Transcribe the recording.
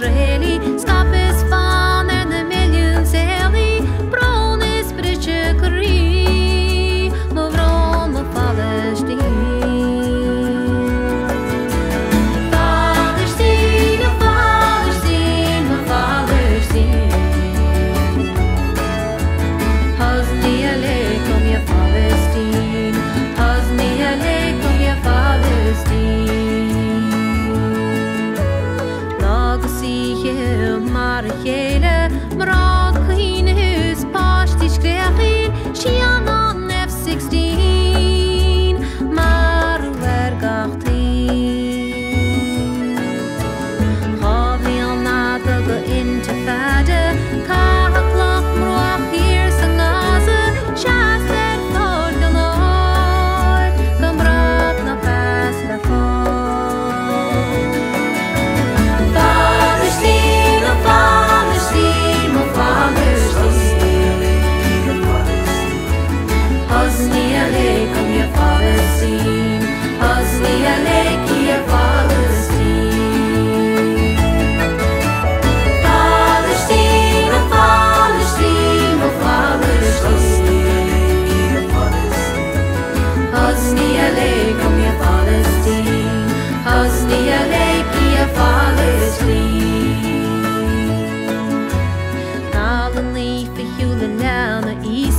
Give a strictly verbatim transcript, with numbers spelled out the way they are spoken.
Israeli, skapes van er de miljoen zeli, bron is britje kri, mo bron mo Phailistín. Phailistín, oh Phailistín, mo Phailistín. Hazni aleikum ya Phailistín, hazni aleikum ya Phailistín. Mar hele mrad queen hus pasti skreachin Shannon F sixteen mar vergachtin Chavi an nada go intifada Kahaklach mroach hier sangaza Shasted fod galore Gamrat na pas la fod Phailistín, oh Phailistín, oh Phailistín. Hazni aleikum ya Phailistín, hazni aleikum ya Phailistín. Phailistín, oh Phailistín, oh Phailistín. Hazni aleikum ya Phailistín, hazni aleikum ya Phailistín. Nalan leaf a hewlin down the east